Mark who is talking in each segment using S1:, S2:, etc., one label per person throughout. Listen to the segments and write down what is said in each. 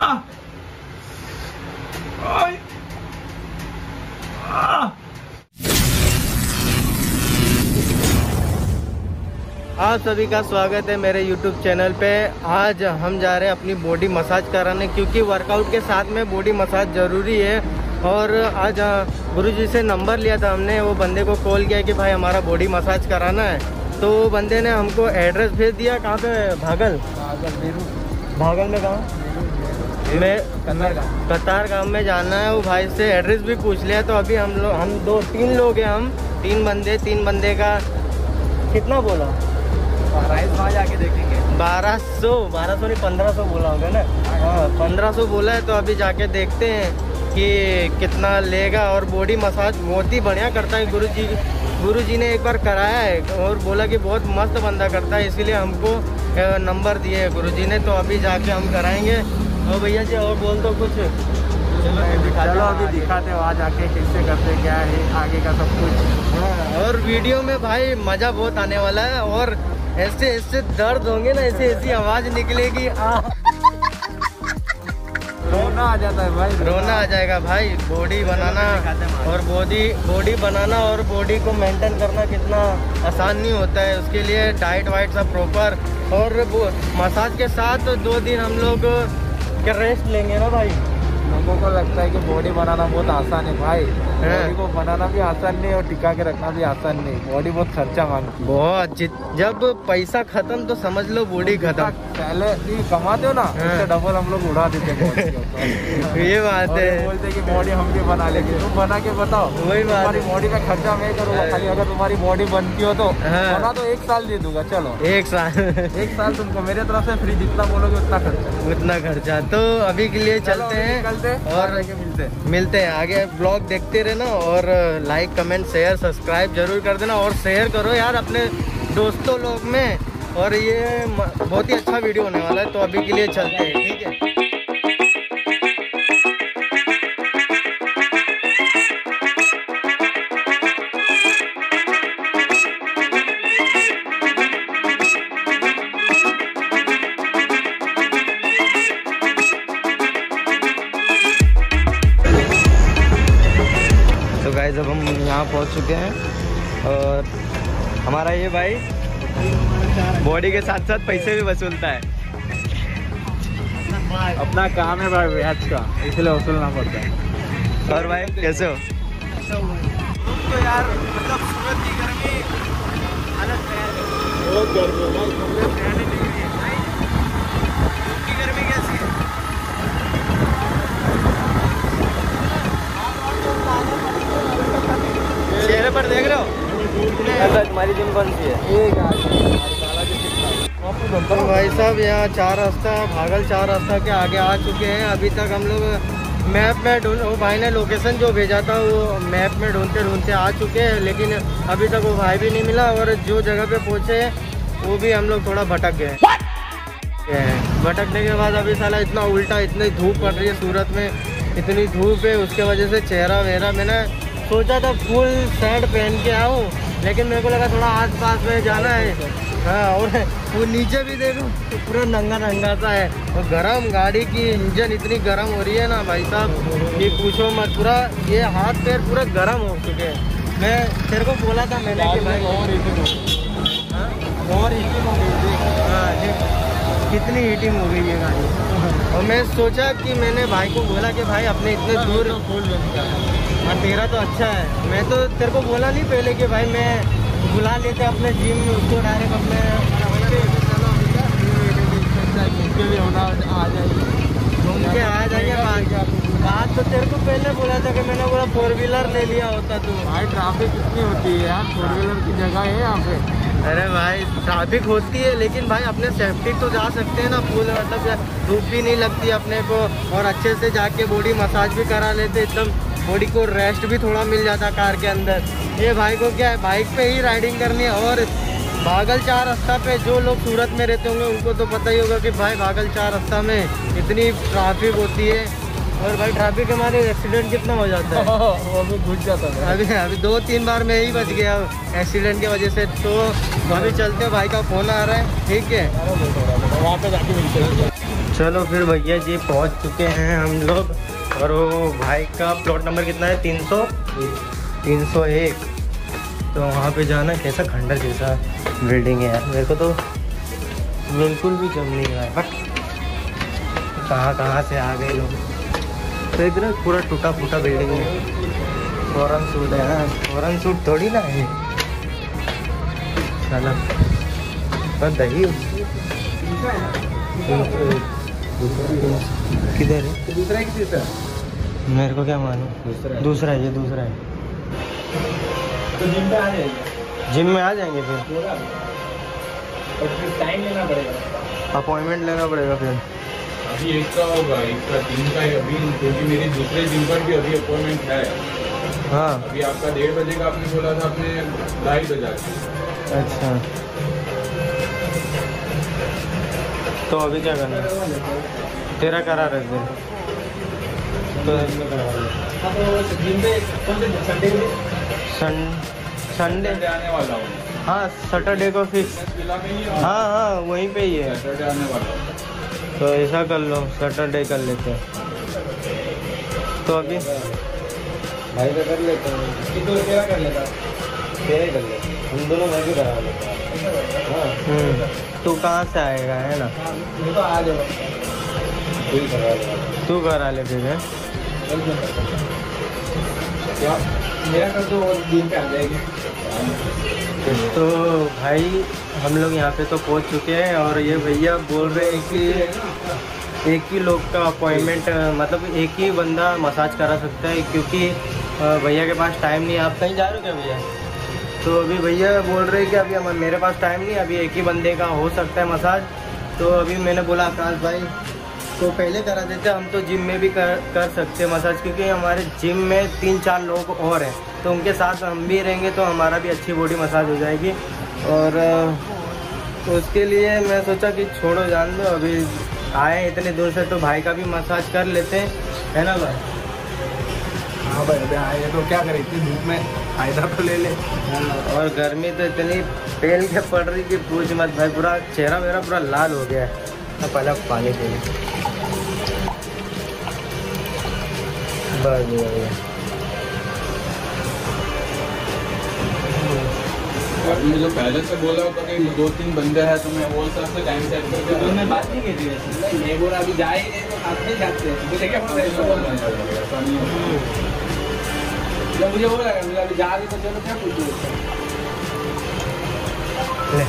S1: आप सभी का स्वागत है मेरे YouTube चैनल पे। आज हम जा रहे हैं अपनी बॉडी मसाज कराने, क्योंकि वर्कआउट के साथ में बॉडी मसाज ज़रूरी है। और आज गुरुजी से नंबर लिया था हमने, वो बंदे को कॉल किया कि भाई हमारा बॉडी मसाज कराना है। तो वो बंदे ने हमको एड्रेस भेज दिया। कहाँ पे? भागल में कहाँ? मैं कतार गाँव में जाना है। वो भाई से एड्रेस भी पूछ लिया। तो अभी हम 2-3 लोग हैं, हम 3 बंदे का कितना बोला? वहाँ जाके देखेंगे। 1200 नहीं 1500 बोला होगा ना? हाँ 1500 बोला है। तो अभी जाके देखते हैं कि कितना लेगा। और बॉडी मसाज बहुत ही बढ़िया करता है गुरुजी ने एक बार कराया है और बोला कि बहुत मस्त बंदा करता है, इसीलिए हमको नंबर दिए है गुरुजी ने। तो अभी जाके हम कराएंगे। और भैया जी और बोल दो कुछ।
S2: चलो अभी दिखाते हो आज आके कैसे करते, क्या है आगे का सब कुछ।
S1: हाँ, और वीडियो में भाई मज़ा बहुत आने वाला है। और ऐसे दर्द होंगे ना, ऐसी आवाज़ निकलेगी,
S2: रोना आ जाता है भाई,
S1: रोना आ जाएगा भाई। बॉडी बनाना और बॉडी बनाना और बॉडी को मेंटेन करना कितना आसान नहीं होता है। उसके लिए डाइट वाइट सब प्रॉपर। और मसाज के साथ 2 दिन हम लोग क्या रेस्ट लेंगे ना भाई।
S2: लोगों को लगता है कि बॉडी बनाना बहुत आसान है भाई। बॉडी को बनाना भी आसान नहीं और टिका के रखना भी आसान नहीं। बॉडी बहुत खर्चा मांगती है।
S1: बहुत। जब पैसा खत्म तो समझ लो बॉडी खत्म।
S2: पहले कमाते हो ना, उससे डबल हम लोग उड़ा देते हैं।
S1: ये बात है।
S2: बोलते कि बॉडी हम भी बना लेंगे। तुम बना के बताओ।
S1: वही बात।
S2: तुम्हारी बॉडी का खर्चा मैं करूँगा, खाली अगर तुम्हारी बॉडी बनती हो तो बना तो 1 साल दे दूंगा। चलो
S1: 1 साल
S2: तुमको मेरे तरफ से फ्री, जितना बोलोगे उतना खर्चा।
S1: तो अभी के लिए चलते हैं और मिलते हैं आगे। ब्लॉग देखते रहना और लाइक कमेंट शेयर सब्सक्राइब जरूर कर देना। और शेयर करो यार अपने दोस्तों लोग में। और ये बहुत ही अच्छा वीडियो होने वाला है। तो अभी के लिए चलते हैं, ठीक है। तो गाइस अब हम यहाँ पहुँच चुके हैं और हमारा ये भाई बॉडी के साथ साथ पैसे भी वसूलता है।
S2: अपना काम है भाई ब्याज का, इसलिए वसूलना पड़ता है।
S1: और भाई कैसे हो?
S2: तो यार मतलब सूरत की गर्मी अलग है, बहुत गर्मी है। गर्मी कैसी है?
S1: चेहरे पर देख रहे हो? तुम्हारी जिम कौन सी है? तो भाई साहब यहाँ 4 रास्ता भागल 4 रास्ता के आगे आ चुके हैं। अभी तक हम लोग मैप में वो भाई ने लोकेशन जो भेजा था वो मैप में ढूंढते आ चुके हैं, लेकिन अभी तक वो भाई भी नहीं मिला। और जो जगह पे पहुँचे वो भी हम लोग थोड़ा भटक गए। भटकने के बाद अभी साला इतना उल्टा, इतनी धूप पड़ रही है सूरत में, इतनी धूप है, उसके वजह से चेहरा वेहरा मैंने सोचा था फुल शर्ट पहन के आऊँ, लेकिन मेरे को लगा थोड़ा आस-पास में जाना है। हाँ, और वो नीचे भी देखो तो पूरा नंगा सा है। और गरम गाड़ी की इंजन इतनी गरम हो रही है ना भाई साहब, ये पूछो मत। पूरा ये हाथ पैर पूरा गरम हो चुके हैं। मैं तेरे को बोला था मैंने कि भाई कितनी हीटिंग हो गई है गाड़ी। और मैं सोचा कि मैंने भाई को बोला कि भाई अपने इतने दूर हाँ तेरा तो अच्छा है। मैं तो तेरे को बोला नहीं पहले कि भाई मैं बुला लेते अपने जिम में उसको डायरेक्ट अपने घूम के आ जाएंगे। बात तो तेरे को पहले बोला था कि मैंने बोला 4 व्हीलर ले लिया होता तू।
S2: भाई ट्रैफिक कितनी होती है यार, 4 व्हीलर की जगह है यहाँ पे।
S1: अरे भाई ट्रैफिक होती है, लेकिन भाई अपने सेफ्टी तो जा सकते हैं ना। फुल मतलब धूप भी नहीं लगती अपने को, और अच्छे से जाके बॉडी मसाज भी करा लेते, एकदम बॉडी को रेस्ट भी थोड़ा मिल जाता कार के अंदर। ये भाई को क्या है, बाइक पे ही राइडिंग करनी है। और भागल 4 रास्ता पे जो लोग सूरत में रहते होंगे उनको तो पता ही होगा कि भाई भागल 4 रास्ता में इतनी ट्रैफिक होती है। और भाई ट्रैफिक के मारे एक्सीडेंट कितना हो जाता है।
S2: वो भी घुस जाता है।
S1: अभी 2-3 बार मैं ही बच गया एक्सीडेंट की वजह से। तो अभी चलते भाई का फ़ोन आ रहा है, ठीक है,
S2: वहाँ पे जाके मिलते हैं।
S1: चलो फिर भैया जी पहुंच चुके हैं हम लोग। और वो भाई का प्लॉट नंबर कितना है? 301। तो वहाँ पे जाना। कैसा खंडर जैसा बिल्डिंग है यार, मेरे को तो बिल्कुल भी जम नहीं रहा है। बट कहाँ से आ गए लोग। तो इधर पूरा टूटा फूटा बिल्डिंग है। फॉरेन सूट है ना, फॉरेन सूट थोड़ी ना है। चलो बस दही किधर है?
S2: दूसरा एक चीज़ है,
S1: मेरे को क्या मालूम। दूसरा है, ये दूसरा है।
S2: तो जिम पे आ जाएंगे,
S1: जिम में आ जाएंगे फिर।
S2: टाइम लेना पड़ेगा,
S1: अपॉइंटमेंट लेना पड़ेगा फिर।
S3: अभी एक का होगा, एक का 3 का है अभी, क्योंकि मेरी दूसरे जिम पर भी अभी अपॉइंटमेंट है।
S1: हाँ
S3: अभी आपका 1:30 बजे का आपने बोला था, आपने 2:30 बजा।
S1: अच्छा, तो अभी क्या करना है? तेरा करा रख दे तो
S2: जिम पे संडे
S1: संडे
S3: आने वाला हूँ।
S1: हाँ सैटरडे को फिक्स।
S3: जिला में ही
S1: हाँ वहीं पे ही है।
S3: सैटरडे आने वाला हूँ।
S1: तो ऐसा कर लो, सैटरडे कर लेते हैं। तो अभी
S2: भाई का कर लेते हैं, तो तेरा कर लेता,
S1: तेरे कर ले, हम दोनों मैं भी करा लेते हैं। हाँ तू कहाँ से आएगा है ना?
S2: तो आ जाओ,
S1: तू करा ले फिर है?
S2: क्या मेरा कर दो और जिम पे आ जाएगी।
S1: तो भाई हम लोग यहाँ पे तो पहुँच चुके हैं। और ये भैया बोल रहे हैं कि एक ही लोग का अपॉइंटमेंट, मतलब एक ही बंदा मसाज करा सकता है, क्योंकि भैया के पास टाइम नहीं है। आप कहीं जा रहे हो क्या भैया? तो अभी भैया बोल रहे हैं कि अभी मेरे पास टाइम नहीं, अभी एक ही बंदे का हो सकता है मसाज। तो अभी मैंने बोला आकाश भाई तो पहले करा देते, हम तो जिम में भी कर सकते हैं मसाज, क्योंकि हमारे जिम में 3-4 लोग और हैं, तो उनके साथ हम भी रहेंगे तो हमारा भी अच्छी बॉडी मसाज हो जाएगी। और तो उसके लिए मैं सोचा कि छोड़ो जान दो, अभी आए इतने दूर से तो भाई का भी मसाज कर लेते हैं, है ना भाई?
S2: हाँ भाई अभी आए तो क्या करें, इतनी धूप में फायदा तो ले ले।
S1: और गर्मी तो इतनी पेल के पड़ रही कि पूछ मत भाई, पूरा चेहरा मेरा पूरा लाल हो गया है। तो पहले पानी पी ले बस भैया।
S3: आपने जो पहले से बोला होता कि 2-3 बंदे हैं, तो मैं वो हिसाब से टाइम सेट करके
S2: तुमने बात नहीं की थी वैसे, ये बोला अभी जाए ही नहीं तो साथ में जाते हैं, मुझे क्या पता है
S3: ऐसा नहीं है।
S2: जब मुझे बोला मुझे अभी जा रही तो चलो क्या पूछो
S1: ले।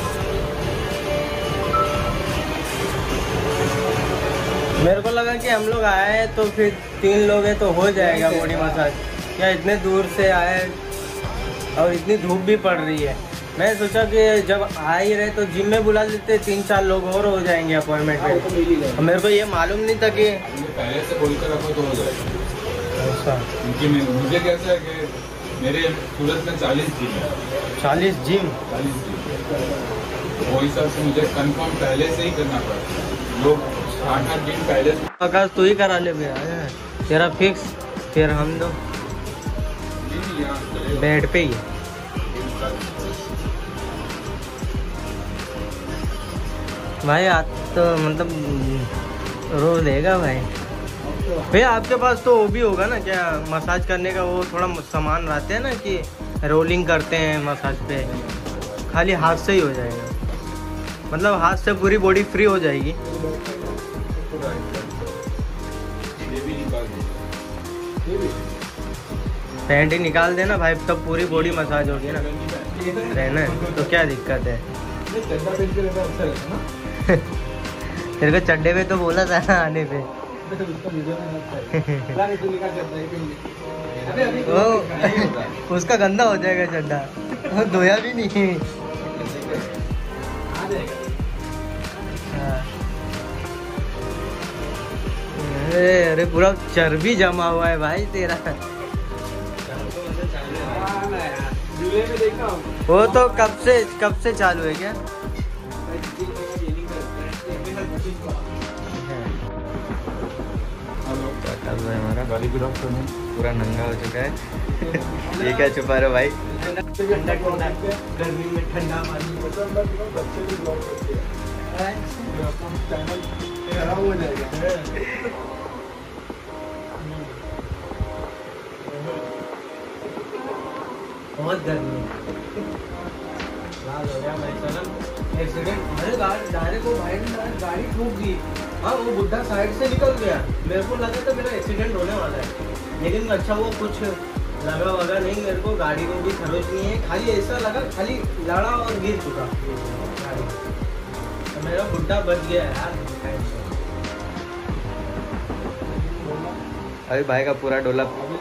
S1: मेरे को लगा कि हम लोग आए हैं तो फिर 3 लोग हैं तो हो जाएगा बॉडी मसाज। क्या इतने दूर से आए और इतनी धूप भी पड़ रही है, मैं सोचा कि जब आ ही रहे तो जिम में बुला लेते, 3-4 लोग और हो जाएंगे अपॉइंटमेंट पे। मेरे को ये मालूम नहीं था कि
S3: पहले से बोलकर रखो तो हो जाएगा।
S1: ऐसा,
S3: क्योंकि मुझे कैसा है कि मेरे सूरत में 40 जिम है।
S1: 40 जिम?
S3: 40 जिम, वो हिसाब से मुझे कंफर्म पहले से ही करना पड़ता। लोग 8-8 दिन पहले।
S1: आकाश तू ही करा ले भैया, तेरा फिक्स, फिर हम दो बेड पे ही। भाई आज तो मतलब रोज देगा भाई। भैया आपके पास तो वो भी होगा ना क्या, मसाज करने का वो थोड़ा सामान रहते हैं ना कि रोलिंग करते हैं मसाज पे, खाली हाथ से ही हो जाएगा, मतलब हाथ से पूरी बॉडी फ्री हो जाएगी। पैंट ही निकाल देना भाई, तब पूरी बॉडी मसाज होगी ना, रहना है तो क्या दिक्कत है। तेरे को चड्डे पे तो बोला था ना आने पे। ओ, उसका गंदा हो जाएगा चड्डा, वो धोया भी नहीं। अरे पूरा चर्बी जमा हुआ है भाई तेरा। वो तो कब से चालू है क्या? हमारा पूरा नंगा हो चुका है। ये क्या छुपा रहे भाई? गर्मी में ठंडा पानी।
S2: खराब हो जाएगा।
S1: बहुत गर्मी है। लाल हो गया मैं चलन एक्सीडेंट। अरे डायरेक्ट वो भाई ने डायरेक्ट गाड़ी ठोक दी। हाँ वो बुढ़ा साइड से निकल गया, मेरे को लगा था मेरा एक्सीडेंट होने वाला है, लेकिन अच्छा वो कुछ लगा वगा नहीं, मेरे को गाड़ी को भी खरोच नहीं है, खाली ऐसा लगा खाली लड़ा और गिर चुका गाड़ी, तो मेरा बुढ़ा बच गया यार। अभी भाई का पूरा डोला।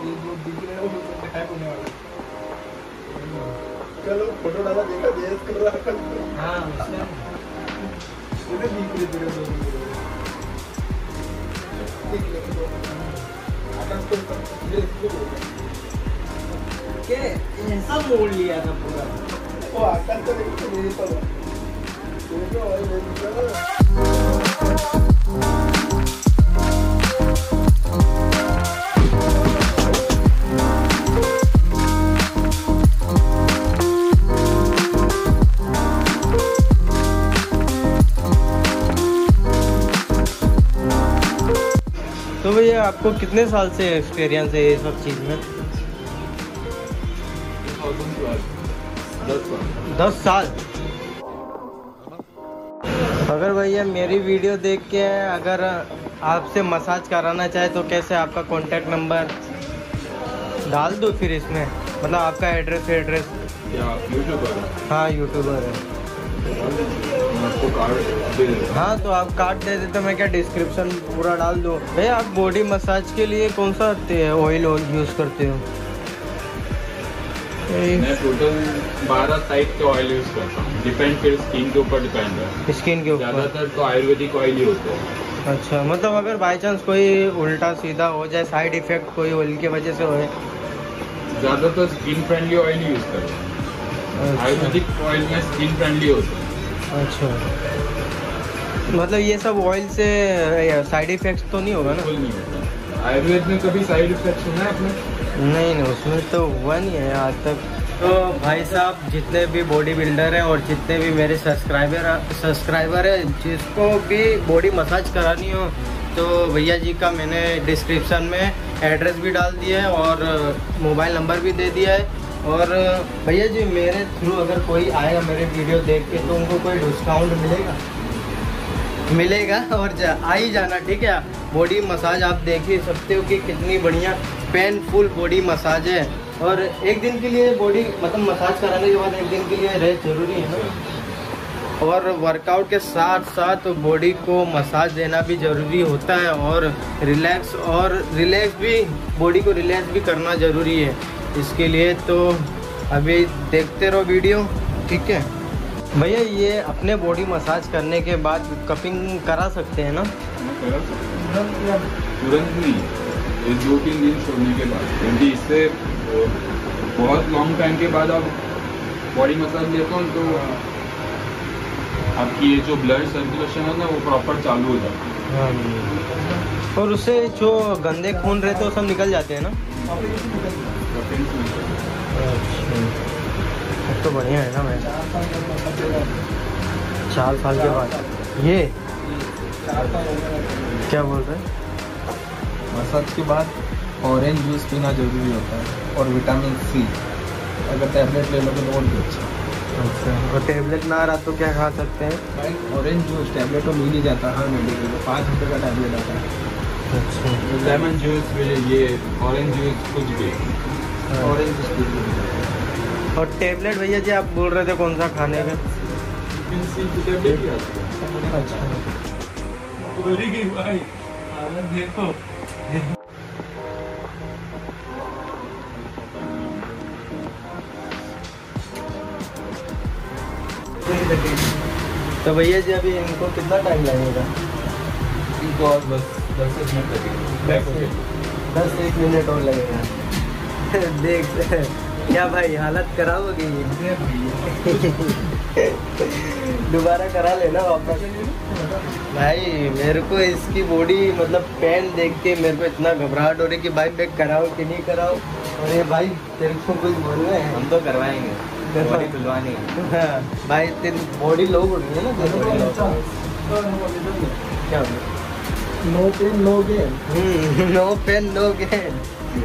S2: चलो फोटो डाला देखा देश कर रहा।
S1: हाँ ऐसा मोड़ लिया था पूरा।
S2: वो आकाश तो नहीं पता।
S1: तो भैया आपको कितने साल से एक्सपीरियंस है ये सब चीज़ में? 10 साल। अगर भैया मेरी वीडियो देख के अगर आपसे मसाज कराना चाहे तो कैसे आपका कॉन्टैक्ट नंबर डाल दो फिर इसमें, मतलब आपका एड्रेस
S3: क्या यूट्यूबर?
S1: हाँ यूट्यूबर है।
S3: आपको कार्ड दे देता।
S1: हाँ तो आप कार्ड दे देते, मैं क्या डिस्क्रिप्शन पूरा डाल दूँ। भैया आप बॉडी मसाज के लिए कौन सा ऑयल यूज़ करते हो?
S3: मैं टोटल 12 टाइप के ऑयल यूज करता हूँ, डिपेंड फिर स्किन के ऊपर डिपेंड है।
S1: स्किन के ऊपर
S3: ज़्यादातर तो आयुर्वेदिक ऑयल ही होते हैं।
S1: अच्छा, मतलब अगर बाई चांस कोई उल्टा सीधा हो जाए, साइड इफेक्ट कोई ऑयल की वजह से होए?
S3: ज़्यादातर स्किन फ्रेंडली ऑयल यूज करते हैं।
S1: अच्छा।
S3: आयुर्वेदिक ऑयल में स्किन फ्रेंडली होते हैं।
S1: अच्छा, मतलब ये सब ऑयल से साइड इफेक्ट्स तो नहीं होगा ना?
S3: बिल्कुल नहीं होता। आयुर्वेद में कभी साइड इफेक्ट सुना है आपने?
S1: नहीं, उसमें तो हुआ नहीं है आज तक। तो भाई साहब जितने भी बॉडी बिल्डर हैं और जितने भी मेरे सब्सक्राइबर हैं, जिसको भी बॉडी मसाज करानी हो तो भैया जी का मैंने डिस्क्रिप्शन में एड्रेस भी डाल दिया है और मोबाइल नंबर भी दे दिया है। और भैया जी मेरे थ्रू अगर कोई आएगा मेरे वीडियो देख के तो उनको कोई डिस्काउंट मिलेगा और आ ही जाना, ठीक है। बॉडी मसाज आप देख ही सकते हो कि कितनी बढ़िया पेनफुल बॉडी मसाज है, और एक दिन के लिए बॉडी मतलब मसाज कराने के बाद एक दिन के लिए रेस्ट जरूरी है ना, और वर्कआउट के साथ साथ बॉडी को मसाज देना भी ज़रूरी होता है, और रिलैक्स भी बॉडी को रिलैक्स भी करना ज़रूरी है। इसके लिए तो अभी देखते रहो वीडियो, ठीक है भैया। ये अपने बॉडी मसाज करने के बाद कपिंग करा सकते हैं ना?
S3: तुरंत नहीं, 2-3 दिन छोड़ने के बाद, क्योंकि इससे बहुत लॉन्ग टाइम के बाद आप बॉडी मसाज लेते हो तो आपकी ये जो ब्लड सर्कुलेशन है ना वो प्रॉपर चालू हो जाता है।
S1: और उससे जो गंदे खून रहते हैं वो सब निकल जाते हैं ना? अच्छा, तो बढ़िया है ना। मैं 4 साल के बाद ये क्या बोल रहे हैं?
S2: मसाज के बाद ऑरेंज जूस पीना जरूरी होता है और विटामिन सी। अगर टैबलेट ले लोगे तो और भी अच्छा।
S1: अच्छा, और टैबलेट ना रहा तो क्या खा सकते हैं?
S2: भाई ऑरेंज जूस टैबलेट तो मिल ही जाता है हर मेडिकल में, 5 रुपये का टैबलेट आता है।
S1: अच्छा,
S3: लेमन जूस, ये ऑरेंज जूस, कुछ भी
S2: ऑरेंज जूस पी लीजिए।
S1: और टैबलेट भैया जी आप बोल रहे थे कौन सा खाने का?
S3: विटामिन सी की टैबलेट ही आती है।
S2: अच्छा
S3: भाई हालत देखो।
S1: तो भैया जी अभी इनको कितना टाइम लगेगा?
S3: इनको और बस 10 मिनट लगेगा।
S1: 10-1 मिनट और लगेगा। देख क्या भाई हालत कराओगे? दोबारा करा लेना वापस। भाई मेरे को इसकी बॉडी मतलब पेन देख के मेरे को इतना घबराहट हो रही कि भाई मैं कराऊं कि नहीं कराऊं। अरे भाई तेरे को कुछ बोलना है?
S2: हम तो करवाएंगे, बॉडी खुलवानी है।
S1: हाँ भाई तेरी बॉडी लो हो रही है ना? क्या हो गया?
S2: No pain no gain.
S1: No pain no gain.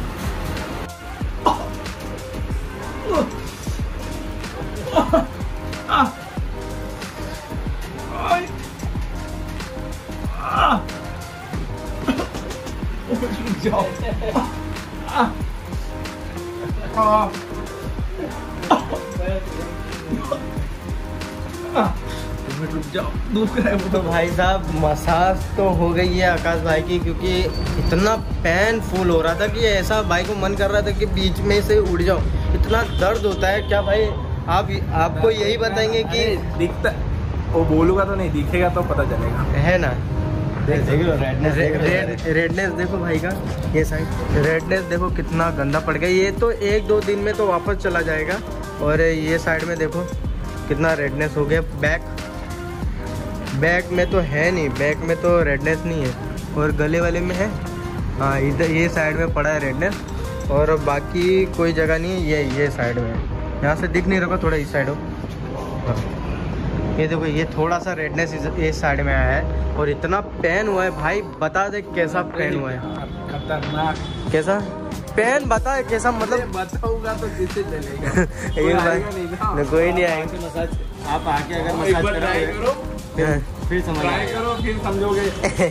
S1: तो भाई साहब मसाज तो हो गई है आकाश भाई की, क्योंकि इतना पेनफुल हो रहा था कि ऐसा भाई को मन कर रहा था कि बीच में से उड़ जाओ, इतना दर्द होता है। क्या भाई आपको यही बताएंगे कि
S2: दिखता, वो बोलूंगा तो नहीं, दिखेगा तो पता चलेगा,
S1: है ना। रेडनेस देखो भाई का, ये साइड रेडनेस देखो कितना गंदा पड़ गया। ये तो 1-2 दिन में तो वापस चला जाएगा। और ये साइड में देखो कितना रेडनेस हो गया। बैक में तो है नहीं, बैक में तो रेडनेस नहीं है, और गले वाले में है। हाँ इधर ये साइड में पड़ा है रेडनेस, और बाकी कोई जगह नहीं है। ये साइड में, यहाँ से दिख नहीं रहा, थोड़ा इस साइड हो। हाँ ये देखो, ये थोड़ा सा रेडनेस इस साइड में आया है, और इतना पेन हुआ है भाई। बता दे कैसा पेन हुआ है,
S2: खतरनाक।
S1: कैसा पेन बता है, कैसा मतलब
S2: बताऊंगा तो किससे चलेगा।
S1: कोई नहीं आएगा।
S2: मसाज आप आके अगर मसाज करो फिर समझ करो, फिर समझोगे।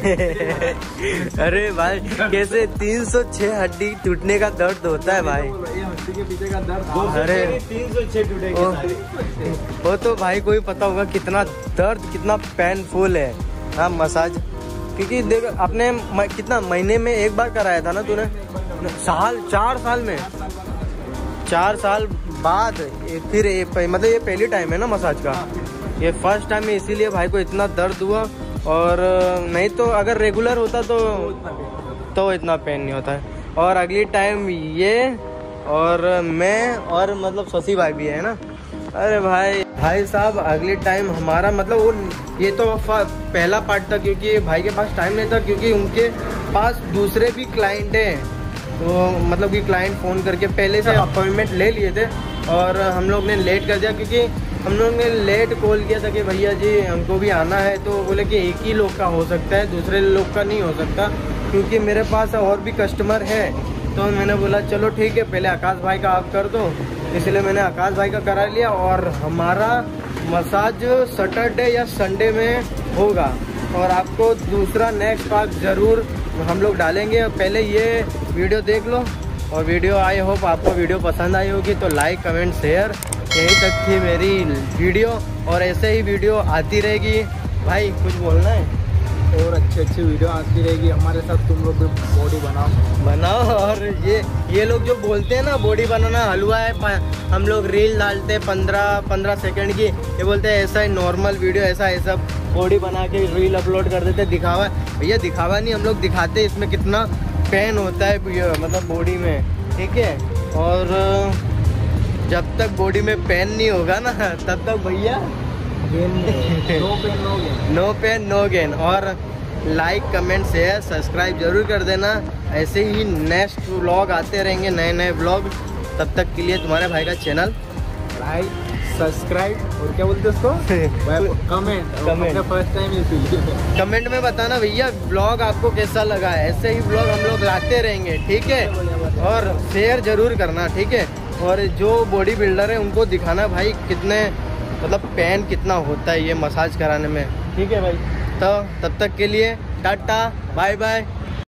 S1: अरे भाई कैसे 306 हड्डी टूटने का दर्द होता है भाई।
S2: ये हड्डी के पीछे का दर्द।
S1: अरे
S2: 306 टूटेगा
S1: वो तो भाई कोई पता होगा कितना दर्द, कितना पेनफुल है। हाँ मसाज, क्योंकि देख आपने कितना महीने में एक बार कराया था ना तूने, 4 साल में, 4 साल बाद फिर मतलब ये पहली टाइम है ना मसाज का, ये फर्स्ट टाइम है, इसीलिए भाई को इतना दर्द हुआ। और नहीं तो अगर रेगुलर होता तो इतना पेन नहीं होता है। और अगली टाइम ये और मैं और मतलब शशि भाई भी है ना। अरे भाई साहब अगली टाइम हमारा मतलब वो ये तो पहला पार्ट था, क्योंकि भाई के पास टाइम नहीं था, क्योंकि उनके पास दूसरे भी क्लाइंट हैं। तो मतलब कि क्लाइंट फ़ोन करके पहले से अपॉइंटमेंट ले लिए थे, और हम लोग ने लेट कर दिया, क्योंकि हम लोग ने लेट कॉल किया था कि भैया जी हमको भी आना है। तो बोले कि एक ही लोग का हो सकता है, दूसरे लोग का नहीं हो सकता, क्योंकि मेरे पास और भी कस्टमर है। तो मैंने बोला चलो ठीक है, पहले आकाश भाई का आप कर दो, इसलिए मैंने आकाश भाई का करा लिया। और हमारा मसाज सैटरडे या संडे में होगा, और आपको दूसरा नेक्स्ट पार्ट ज़रूर हम लोग डालेंगे। पहले ये वीडियो देख लो, और वीडियो आई होप आपको वीडियो पसंद आई होगी, तो लाइक कमेंट शेयर। यहीं तक थी मेरी वीडियो, और ऐसे ही वीडियो आती रहेगी। भाई कुछ बोलना है?
S2: और अच्छी वीडियो आती रहेगी हमारे साथ। तुम लोग भी बॉडी बनाओ।
S1: और ये लोग जो बोलते हैं ना बॉडी बनाना हलवा है, हम लोग रील डालते हैं 15 सेकंड की, ये बोलते हैं ऐसा ही नॉर्मल वीडियो, ऐसा बॉडी बना के रील अपलोड कर देते, दिखावा। भैया दिखावा नहीं, हम लोग दिखाते इसमें कितना पेन होता है मतलब बॉडी में, ठीक है। और जब तक बॉडी में पेन नहीं होगा ना, तब तक भैया नो पेन नो गेन। और लाइक कमेंट शेयर सब्सक्राइब जरूर कर देना। ऐसे ही नेक्स्ट व्लॉग आते रहेंगे, नए व्लॉग। तब तक के लिए तुम्हारे भाई का चैनल
S2: लाइक सब्सक्राइब और क्या बोलते उसको कमेंट फर्स्ट टाइम इसीलिए
S1: कमेंट में बताना भैया व्लॉग आपको कैसा लगा है। ऐसे ही व्लॉग हम लोग लाते रहेंगे, ठीक है। और शेयर जरूर करना, ठीक है। और जो बॉडी बिल्डर है उनको दिखाना भाई कितने मतलब पेन कितना होता है ये मसाज कराने में, ठीक है भाई। तो तब तक के लिए टाटा बाय बाय।